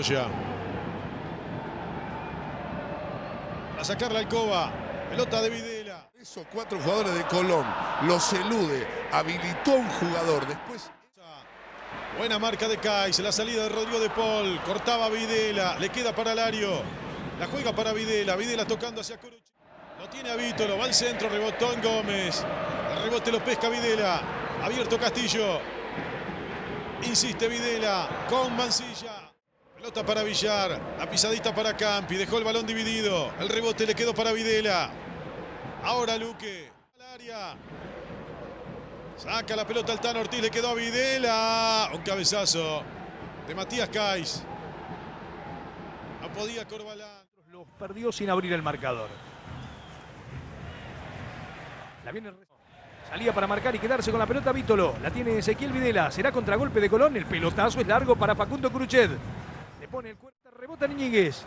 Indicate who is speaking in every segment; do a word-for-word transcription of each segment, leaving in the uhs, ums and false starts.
Speaker 1: Montoya. A sacar la Alcoba. Pelota de Videla.
Speaker 2: Esos cuatro jugadores de Colón los elude. Habilitó a un jugador. Después.
Speaker 1: Buena marca de Kais. La salida de Rodrigo de Paul. Cortaba Videla. Le queda para Lario. La juega para Videla. Videla tocando hacia Curuchet. Lo tiene a Vítolo. Va al centro. Rebotó en Gómez. El rebote lo pesca Videla. Abierto Castillo. Insiste Videla con Mancilla. Pelota para Villar. La pisadita para Campi. Dejó el balón dividido. El rebote le quedó para Videla. Ahora Luque. Al área. Saca la pelota al Tano Ortiz. Le quedó a Videla. Un cabezazo de Matías Kais. No podía Corbalán.
Speaker 3: Los perdió sin abrir el marcador. La viene... Salía para marcar y quedarse con la pelota Vítolo. La tiene Ezequiel Videla. Será contragolpe de Colón. El pelotazo es largo para Facundo Curuchet. Le pone el cuerpo. Rebota Ñíguez.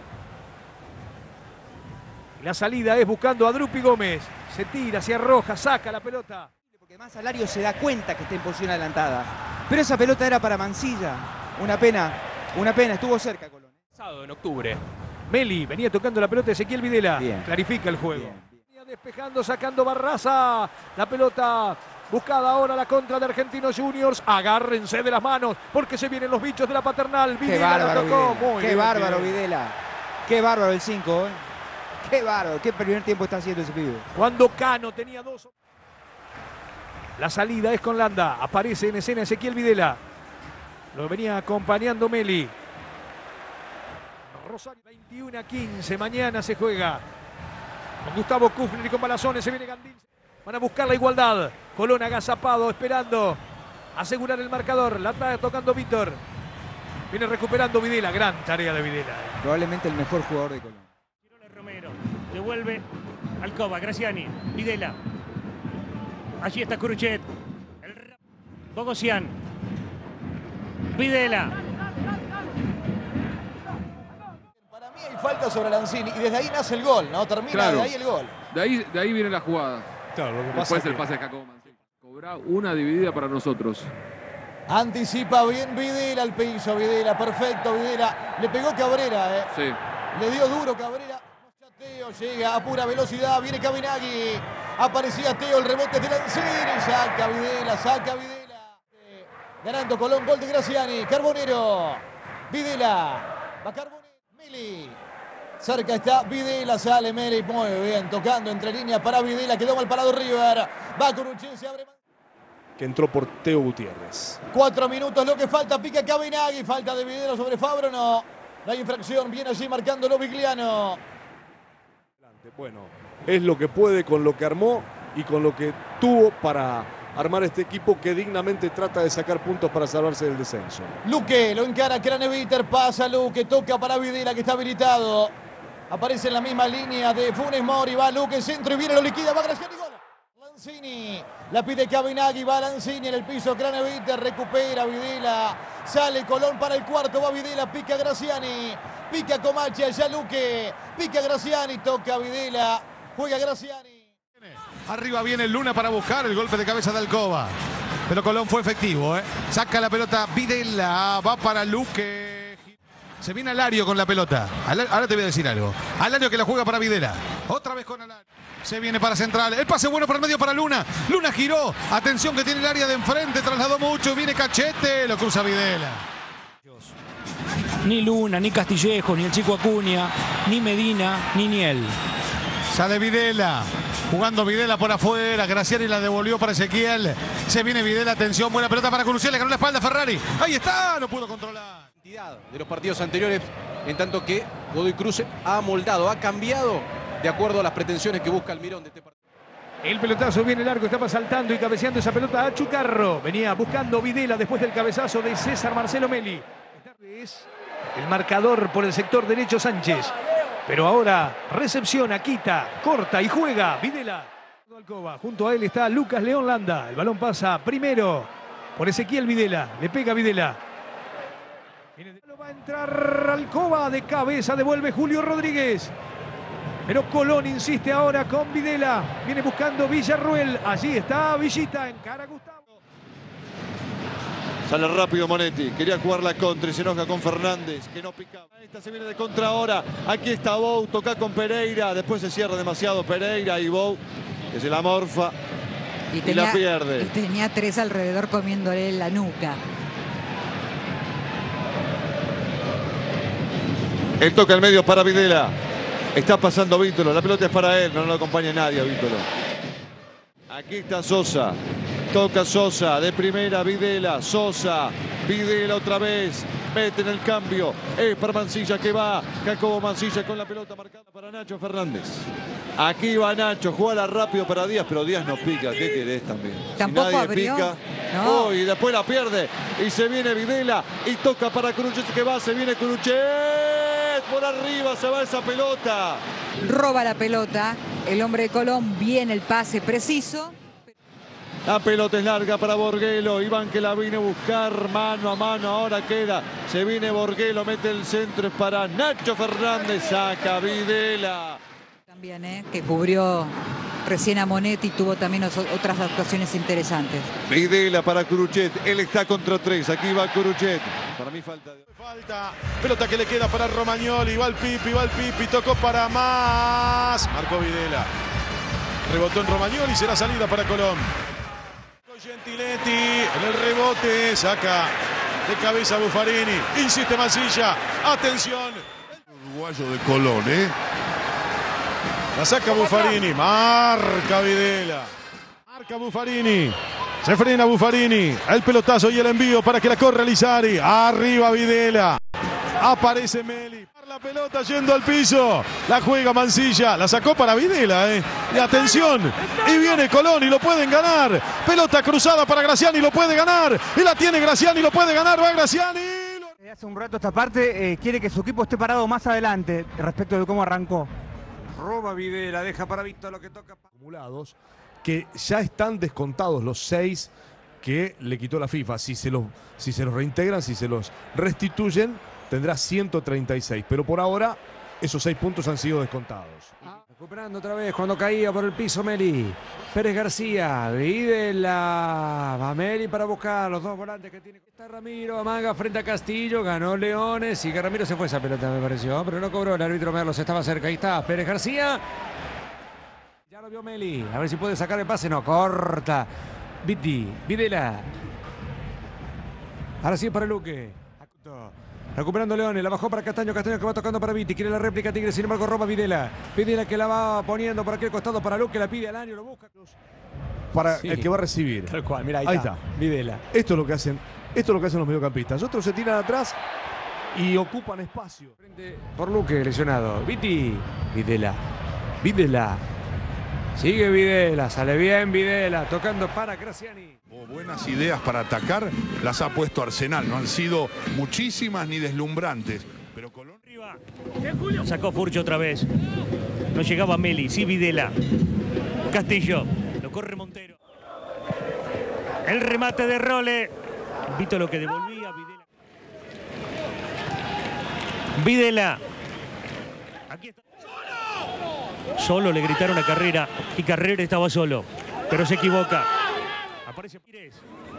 Speaker 3: La salida es buscando a Drupi Gómez. Se tira, se arroja, saca la pelota.
Speaker 4: Porque más Alario se da cuenta que está en posición adelantada. Pero esa pelota era para Mancilla. Una pena, una pena. Estuvo cerca Colón.
Speaker 3: Sábado en octubre. Meli venía tocando la pelota de Ezequiel Videla.
Speaker 4: Bien.
Speaker 3: Clarifica el juego.
Speaker 4: Bien.
Speaker 3: Despejando, sacando Barraza. La pelota buscada ahora la contra de Argentinos Juniors. Agárrense de las manos porque se vienen los bichos de la Paternal.
Speaker 4: Qué
Speaker 3: Videla
Speaker 4: bárbaro,
Speaker 3: tocó.
Speaker 4: Videla.
Speaker 3: Muy
Speaker 4: Qué
Speaker 3: bien,
Speaker 4: bárbaro,
Speaker 3: bien.
Speaker 4: Videla. Qué bárbaro el cinco, ¿eh? Qué bárbaro. Qué primer tiempo está haciendo ese pibe.
Speaker 3: Cuando Cano tenía dos. La salida es con Landa. Aparece en escena Ezequiel Videla. Lo venía acompañando Meli. Rosario, veintiuno a quince. Mañana se juega. Con Gustavo Kufner y con Balazones se viene Gandín. Van a buscar la igualdad. Colón agazapado, esperando asegurar el marcador. La está tocando Víctor. Viene recuperando Videla. Gran tarea de Videla.
Speaker 4: Probablemente el mejor jugador de Colón.
Speaker 5: Romero. Devuelve Alcoba. Graciani. Videla. Allí está Curuchet. El... Bogosian. Videla.
Speaker 6: Hay falta sobre Lanzini y desde ahí nace el gol, ¿no? Termina
Speaker 7: Claro.
Speaker 6: de ahí el gol.
Speaker 7: De ahí, de ahí viene la jugada.
Speaker 1: Claro, lo que pasa
Speaker 7: Después
Speaker 1: es
Speaker 7: el
Speaker 1: que
Speaker 7: pase de Jacobo Mancilla. Cobra una dividida para nosotros.
Speaker 6: Anticipa bien Videla al piso, Videla, perfecto, Videla. Le pegó Cabrera, ¿eh?
Speaker 7: Sí.
Speaker 6: Le dio duro Cabrera. Teo llega a pura velocidad, viene Caminagui. Aparecía Teo, el rebote de Lanzini. Saca Videla, saca Videla. Eh, ganando Colón, gol de Graciani. Carbonero. Videla. Va Carbonero. Meli. Cerca está Videla, sale Meli, muy bien, tocando entre líneas para Videla, quedó mal parado River. Va Curuchet, se abre.
Speaker 8: Que entró por Teo Gutiérrez.
Speaker 6: Cuatro minutos lo que falta, pica Caminagui, falta de Videla sobre Fabro, no. No hay infracción, viene allí marcándolo Vigliano.
Speaker 8: Bueno, es lo que puede con lo que armó y con lo que tuvo para armar este equipo que dignamente trata de sacar puntos para salvarse del descenso.
Speaker 6: Luque, lo encara Craneviter, pasa Luque, toca para Videla que está habilitado. Aparece en la misma línea de Funes Mori, va Luque, centro y viene, lo liquida, va Graciani, gol. Lanzini, la pide Caminagui, va Lanzini en el piso, Craneviter, recupera Videla, sale Colón para el cuarto, va Videla, pica Graciani, pica Comachi, allá Luque, pica Graciani, toca Videla, juega Graciani.
Speaker 9: Arriba viene Luna para buscar el golpe de cabeza de Alcoba. Pero Colón fue efectivo, ¿eh? Saca la pelota Videla, va para Luque. Se viene Alario con la pelota. Ahora te voy a decir algo. Alario que la juega para Videla. Otra vez con Alario. Se viene para central. El pase bueno para el medio para Luna. Luna giró. Atención que tiene el área de enfrente. Trasladó mucho. Viene Cachete. Lo cruza Videla.
Speaker 5: Ni Luna, ni Castillejo, ni el Chico Acuña, ni Medina, ni Niel.
Speaker 9: Sale Videla. Jugando Videla por afuera. Graciani la devolvió para Ezequiel. Se viene Videla. Atención. Buena pelota para Curuchet. Le ganó la espalda a Ferrari. Ahí está. No pudo controlar.
Speaker 10: De los partidos anteriores, en tanto que Godoy Cruz ha moldado, ha cambiado de acuerdo a las pretensiones que busca Almirón de este partido.
Speaker 3: El pelotazo viene largo, estaba saltando y cabeceando esa pelota a Chucarro. Venía buscando Videla después del cabezazo de César Marcelo Meli. Es el marcador por el sector derecho Sánchez. Pero ahora recepciona, quita, corta y juega Videla. Alcoba. Junto a él está Lucas León Landa. El balón pasa primero por Ezequiel Videla. Le pega Videla. Lo va a entrar Alcoba de cabeza, devuelve Julio Rodríguez. Pero Colón insiste ahora con Videla. Viene buscando Villarruel. Allí está Villita, encara Gustavo.
Speaker 11: Sale rápido Monetti. Quería jugar la contra y se enoja con Fernández, que no picaba. Esta se viene de contra ahora. Aquí está Bou. Toca con Pereira. Después se cierra demasiado Pereira y Bou, que se la morfa y, tenía, y la pierde.
Speaker 12: Y tenía tres alrededor comiéndole la nuca.
Speaker 11: El toque al medio para Videla. Está pasando Vítolo. La pelota es para él. No lo acompaña nadie a Vítolo. Aquí está Sosa. Toca Sosa. De primera Videla. Sosa. Videla otra vez. Mete en el cambio. Es para Mansilla que va. Jacobo Mansilla con la pelota marcada para Nacho Fernández. Aquí va Nacho. Jugala rápido para Díaz. Pero Díaz no pica. ¿Qué querés también?
Speaker 12: Tampoco
Speaker 11: si nadie
Speaker 12: abrió.
Speaker 11: pica.
Speaker 12: No.
Speaker 11: Oh, y después la pierde. Y se viene Videla. Y toca para Curuchet que va. Se viene Curuchet. Por arriba se va esa pelota.
Speaker 12: Roba la pelota. El hombre de Colón. Viene el pase preciso.
Speaker 11: La pelota es larga para Borguelo. Iván que la viene a buscar mano a mano. Ahora queda. Se viene Borguelo. Mete el centro. Es para Nacho Fernández. Saca Videla.
Speaker 12: También, ¿eh? Que cubrió recién a Monetti y tuvo también otras actuaciones interesantes.
Speaker 11: Videla para Curuchet. Él está contra tres. Aquí va Curuchet. Para mí falta. De...
Speaker 1: Falta. Pelota que le queda para Romagnoli. Va el Pipi. Va el Pipi. Tocó para más. Marcó Videla. Rebotó en Romagnoli. Será salida para Colón. Gentiletti en el rebote, saca de cabeza Buffarini, insiste Mansilla, atención.
Speaker 2: Uruguayo de Colón, ¿eh?
Speaker 1: La saca Buffarini, marca Videla, marca Buffarini, se frena Buffarini, el pelotazo y el envío para que la corra Lizari, arriba Videla, aparece Meli. La pelota yendo al piso, la juega Mansilla, la sacó para Videla, eh. Y atención, y viene Colón y lo pueden ganar. Pelota cruzada para Graciani, lo puede ganar. Y la tiene Graciani, lo puede ganar, va Graciani.
Speaker 4: Hace un rato esta parte eh, quiere que su equipo esté parado más adelante respecto de cómo arrancó.
Speaker 3: Roba Videla, deja para Víctor lo que toca.
Speaker 8: Acumulados, que ya están descontados los seis que le quitó la FIFA. Si se los, si se los reintegran, si se los restituyen, tendrá ciento treinta y seis, pero por ahora esos seis puntos han sido descontados.
Speaker 3: Ah, recuperando otra vez cuando caía por el piso Meli. Pérez García, Videla, va Meli para buscar los dos volantes que tiene. Está Ramiro, amaga frente a Castillo, ganó Leones y que Ramiro se fue esa pelota me pareció, pero no cobró, el árbitro Merlos estaba cerca, ahí está Pérez García. Ya lo vio Meli, a ver si puede sacar el pase, no, corta. Viti, Videla. Ahora sí para Luque. Recuperando Leones, la bajó para Castaño, Castaño que va tocando para Viti, quiere la réplica Tigre, sin embargo roba Videla. Videla que la va poniendo por aquel costado para Luque, la pide al año, lo busca.
Speaker 8: Para
Speaker 3: Sí.
Speaker 8: el que va a recibir.
Speaker 3: Tal cual, mira, ahí,
Speaker 8: Ahí
Speaker 3: está.
Speaker 8: está.
Speaker 3: Videla.
Speaker 8: Esto es lo que hacen, esto es lo que hacen los mediocampistas. Otros se tiran atrás y ocupan espacio.
Speaker 3: Frente por Luque, lesionado. Viti, Videla. Videla. Sigue Videla, sale bien Videla, tocando para Graciani.
Speaker 2: O buenas ideas para atacar las ha puesto Arsenal. No han sido muchísimas ni deslumbrantes. Pero Colón...
Speaker 13: Sacó Furcho otra vez. No llegaba Meli, sí Videla. Castillo, lo corre Montero. El remate de Role. Vito lo que devolvía Videla. Videla. Aquí está. Solo le gritaron a Carrera y Carrera estaba solo, pero se equivoca. Aparece Pires.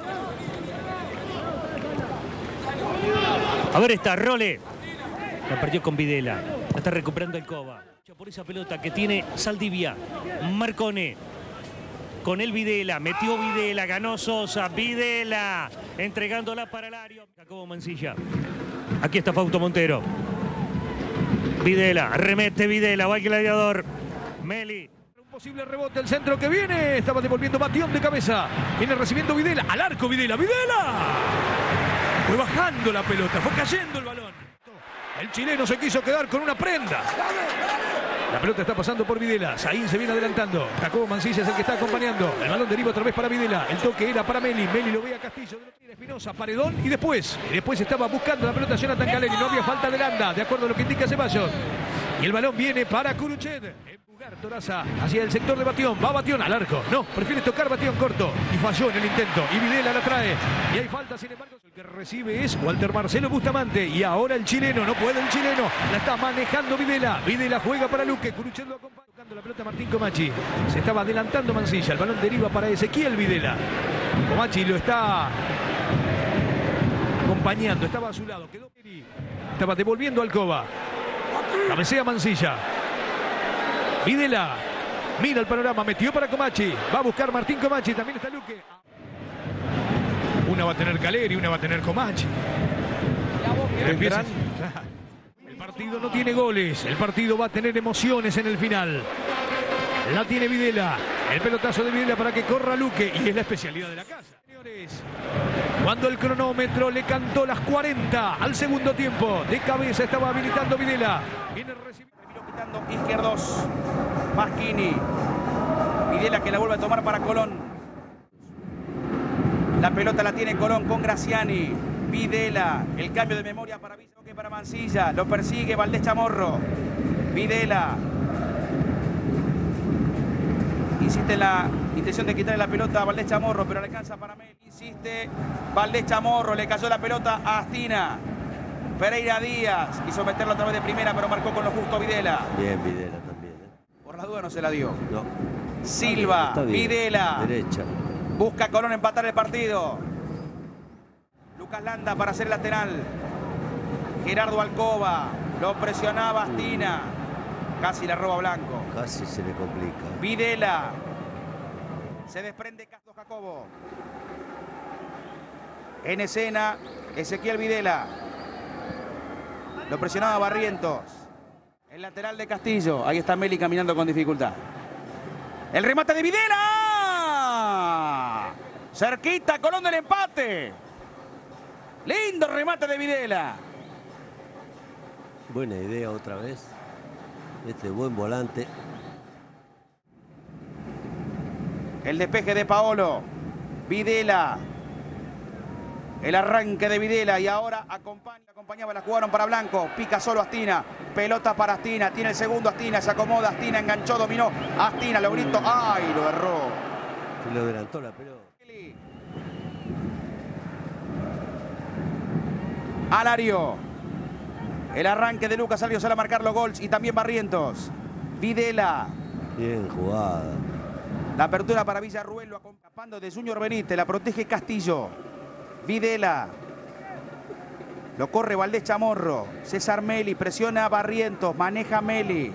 Speaker 13: A ver, está Role. La perdió con Videla. La está recuperando el Coba. Por esa pelota que tiene Saldivia. Marcone. Con el Videla. Metió Videla. Ganó Sosa. Videla. Entregándola para el área. Jacobo Mansilla. Aquí está Fausto Montero. Videla. Remete Videla. Va el gladiador. Meli.
Speaker 3: Un posible rebote, el centro que viene. Estaba devolviendo Batión de cabeza. Viene recibiendo Videla. Al arco Videla. ¡Videla! Fue bajando la pelota. Fue cayendo el balón. El chileno se quiso quedar con una prenda. La pelota está pasando por Videla. Saín se viene adelantando. Jacobo Mansilla es el que está acompañando. El balón deriva otra vez para Videla. El toque era para Meli. Meli lo ve a Castillo. Espinosa, Paredón y después. Y después estaba buscando la pelota Jonathan Caleri. No había falta de Landa, de acuerdo a lo que indica Ceballos. Y el balón viene para Curuchet. Empujar Toraza hacia el sector de Batión. Va Batión al arco. No, prefiere tocar Batión corto. Y falló en el intento. Y Videla la trae. Y hay falta, sin embargo. El que recibe es Walter Marcelo Bustamante. Y ahora el chileno. No puede el chileno. La está manejando Videla. Videla juega para Luque. Curuchet lo acompaña. Tocando la pelota Martín Comachi. Se estaba adelantando Mansilla. El balón deriva para Ezequiel Videla. Comachi lo está acompañando, estaba a su lado. Quedó Meli. Estaba devolviendo al Alcoba. Cabecea Mansilla. Videla. Mira el panorama, metió para Comachi. Va a buscar Martín Comachi, también está Luque. Una va a tener Caleri, una va a tener Comachi. Empieza... El partido no tiene goles, el partido va a tener emociones en el final. La tiene Videla, el pelotazo de Videla para que corra Luque y es la especialidad de la casa. Señores, cuando el cronómetro le cantó las cuarenta al segundo tiempo, de cabeza estaba habilitando Videla. Viene recibiendo.
Speaker 14: Quitando izquierdos, Maschini. Videla que la vuelve a tomar para Colón. La pelota la tiene Colón con Graziani. Videla, el cambio de memoria para Villa, que para Mansilla. Lo persigue Valdés Chamorro. Videla. Insiste en la intención de quitarle la pelota a Valdés Chamorro, pero le alcanza para Meli. Insiste Valdés Chamorro, le cayó la pelota a Astina. Pereira Díaz quiso meterlo otra vez de primera, pero marcó con lo justo Videla.
Speaker 15: Bien, Videla también. ¿eh?
Speaker 14: Por la duda no se la dio.
Speaker 15: No.
Speaker 14: Silva,
Speaker 15: Está bien,
Speaker 14: Videla.
Speaker 15: Derecha.
Speaker 14: Busca Colón empatar el partido. Lucas Landa para hacer lateral. Gerardo Alcoba. Lo presionaba Astina. Casi la roba Blanco.
Speaker 15: Casi se le complica.
Speaker 14: Videla. Se desprende Castro Jacobo. En escena, Ezequiel Videla. Lo presionaba Barrientos. El lateral de Castillo. Ahí está Meli caminando con dificultad. El remate de Videla. Cerquita, Colón del empate. Lindo remate de Videla.
Speaker 15: Buena idea otra vez. Este buen volante.
Speaker 14: El despeje de Paolo. Videla. El arranque de Videla y ahora acompaña, acompañaba, la jugaron para Blanco. Pica solo Astina. Pelota para Astina. Tiene el segundo Astina. Se acomoda Astina. Enganchó, dominó. Astina, lo gritó. ¡Ay! Lo erró.
Speaker 15: Se lo adelantó la pelota.
Speaker 14: Alario. El arranque de Lucas Alario sale a marcar los gols y también Barrientos. Videla.
Speaker 15: Bien jugada.
Speaker 14: La apertura para Villarruel, lo acompañando de Junior Benítez. La protege Castillo. Videla. Lo corre Valdés Chamorro. César Meli. Presiona a Barrientos. Maneja Meli.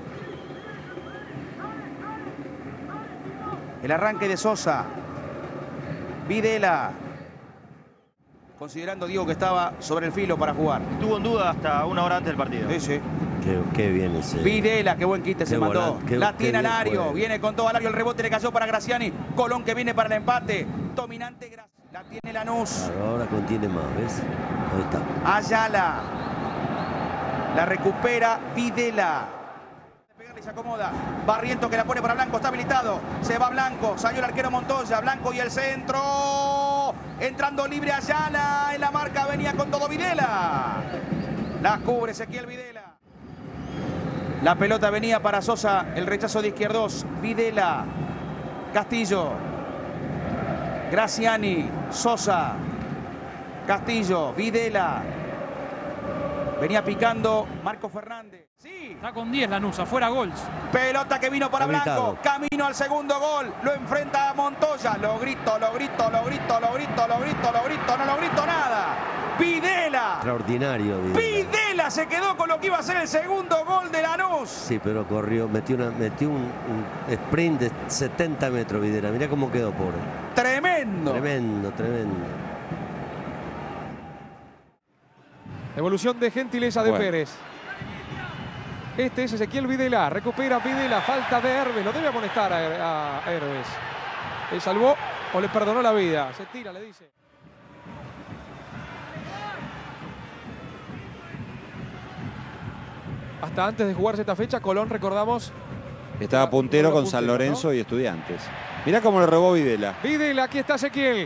Speaker 14: El arranque de Sosa. Videla. Considerando, Diego, que estaba sobre el filo para jugar.
Speaker 16: Estuvo en duda hasta una hora antes del partido.
Speaker 14: Sí, sí.
Speaker 15: Qué, qué bien ese.
Speaker 14: Videla, qué buen quite se mandó.
Speaker 15: Qué,
Speaker 14: la tiene Alario.
Speaker 15: Juega.
Speaker 14: Viene con todo Alario. El rebote le cayó para Graziani. Colón que viene para el empate. Dominante Graziani. La tiene Lanús.
Speaker 15: Claro, ahora contiene más, ¿ves? Ahí está.
Speaker 14: Ayala. La recupera Videla. Y se acomoda. Barrientos que la pone para Blanco. Está habilitado. Se va Blanco. Salió el arquero Montoya. Blanco y el centro. Entrando libre Ayala. En la marca venía con todo Videla. La cubre Ezequiel Videla. La pelota venía para Sosa. El rechazo de izquierdos. Videla. Castillo. Graziani. Sosa. Castillo. Videla. Venía picando Marco Fernández. Sí.
Speaker 5: Está con diez Lanús, afuera gols.
Speaker 14: Pelota que vino para
Speaker 15: Habilitado.
Speaker 14: Blanco. Camino al segundo gol. Lo enfrenta a Montoya. Lo grito, lo grito, lo grito, lo grito, lo grito, lo grito. No lo grito nada. Videla.
Speaker 15: Extraordinario. Videla.
Speaker 14: Videla se quedó con lo que iba a ser el segundo gol de Lanús.
Speaker 15: Sí, pero corrió, metió, una, metió un, un sprint de setenta metros Videla. Mirá cómo quedó, pobre.
Speaker 14: Tremendo.
Speaker 15: Tremendo, tremendo.
Speaker 17: Devolución de gentileza de
Speaker 18: Bueno.
Speaker 17: Pérez. Este es Ezequiel Videla. Recupera Videla. Falta de Herbes. Lo debe amonestar a, a Herbes. ¿Le salvó o le perdonó la vida? Se tira, le dice. Hasta antes de jugarse esta fecha, Colón, recordamos.
Speaker 18: Estaba puntero con
Speaker 17: punteros,
Speaker 18: San Lorenzo,
Speaker 17: ¿no?
Speaker 18: y Estudiantes. Mirá cómo le robó Videla.
Speaker 17: Videla, aquí está Ezequiel.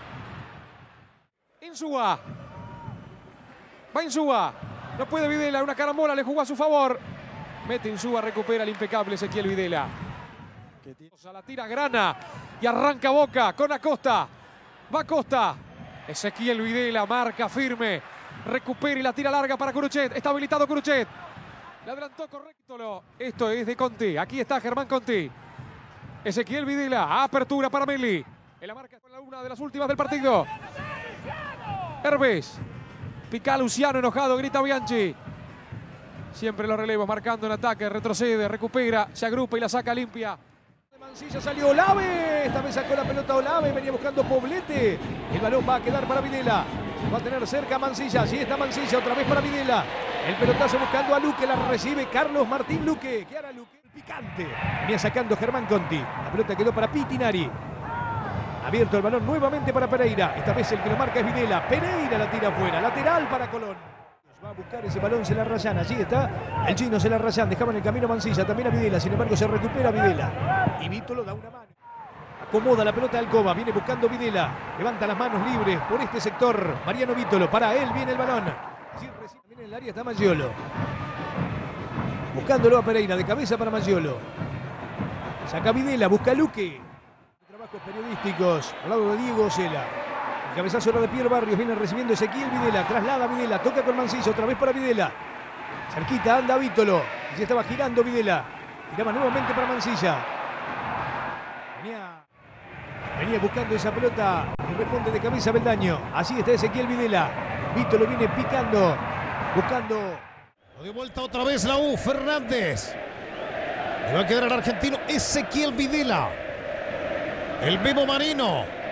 Speaker 17: Insúa. Va Insúa. No puede Videla, una carambola le jugó a su favor. Mete Insúa, recupera el impecable Ezequiel Videla. La tira Grana y arranca Boca con Acosta. Va Acosta. Ezequiel Videla marca firme. Recupera y la tira larga para Curuchet. Está habilitado Curuchet. Le adelantó correcto. Lo. Esto es de Conti. Aquí está Germán Conti. Ezequiel Videla. Apertura para Meli. En la marca con una de las últimas del partido. Herbes. Pica Luciano enojado, grita Bianchi. Siempre los relevos marcando en ataque, retrocede, recupera, se agrupa y la saca limpia.
Speaker 3: Mansilla salió Olave, esta vez sacó la pelota Olave, venía buscando Poblete. El balón va a quedar para Videla. Va a tener cerca a Mansilla, sí está Mansilla, otra vez para Videla. El pelotazo buscando a Luque, la recibe Carlos Martín Luque. ¿Qué hará Luque? El picante. Venía sacando Germán Conti. La pelota quedó para Pitinari. Abierto el balón nuevamente para Pereira. Esta vez el que lo marca es Videla. Pereira la tira afuera, lateral para Colón. Va a buscar ese balón Celarrayán, allí está el chino Celarrayán, dejaba en el camino Mansilla, también a Videla, sin embargo se recupera Videla. Y Vítolo da una mano. Acomoda la pelota Alcoba, viene buscando Videla, levanta las manos libres por este sector. Mariano Vítolo, para él viene el balón. Allí recibe, también en el área está Maggiolo. Buscándolo a Pereira, de cabeza para Maggiolo. Saca Videla, busca a Luque. Trabajos periodísticos al lado de Diego Ocela. El cabezazo era de Pierre Barrios, viene recibiendo Ezequiel Videla, traslada a Videla, toca con Mansilla, otra vez para Videla. Cerquita anda Vítolo, allí estaba girando Videla, tiraba nuevamente para Mansilla. Venía, venía buscando esa pelota y responde de cabeza Beldaño. Así está Ezequiel Videla, Vítolo viene picando, buscando.
Speaker 6: De vuelta otra vez la U, Fernández. Le va a quedar al argentino Ezequiel Videla. El Memo Marino.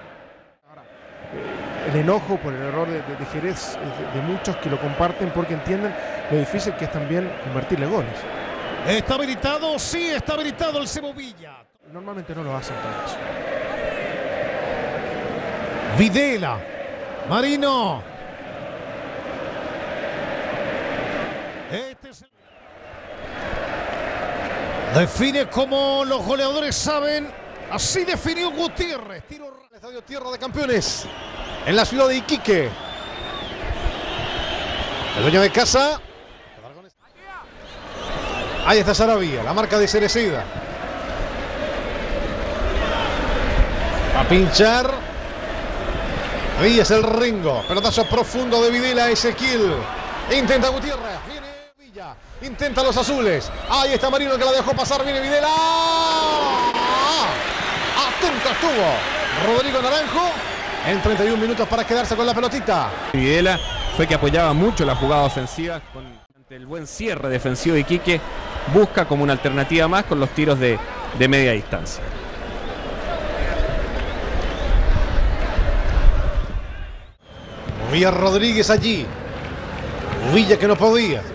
Speaker 19: El enojo por el error de, de, de Jerez de, de muchos que lo comparten porque entienden lo difícil que es también convertirle goles.
Speaker 6: ¿Está habilitado? Sí, está habilitado el Cebo Villa.
Speaker 19: Normalmente no lo hacen todos.
Speaker 6: Videla. Marino. Este es el... Define como los goleadores saben. Así definió Gutiérrez. Tiro al Estadio Tierra de Campeones. En la ciudad de Iquique. El dueño de casa. Ahí está Sarabia, la marca de Cereceda. Va a pinchar. Ahí es el Ringo. Pelotazo profundo de Videla, Ezequiel. Intenta Gutiérrez. Viene Villa. Intenta los azules. Ahí está Marino que la dejó pasar. Viene Videla. Atento estuvo Rodrigo Naranjo. En treinta y un minutos para quedarse con la pelotita.
Speaker 20: Videla fue que apoyaba mucho la jugada ofensiva con ante el buen cierre defensivo de Iquique. Busca como una alternativa más con los tiros de, de media distancia.
Speaker 6: Movía Rodríguez allí. Villa que no podía.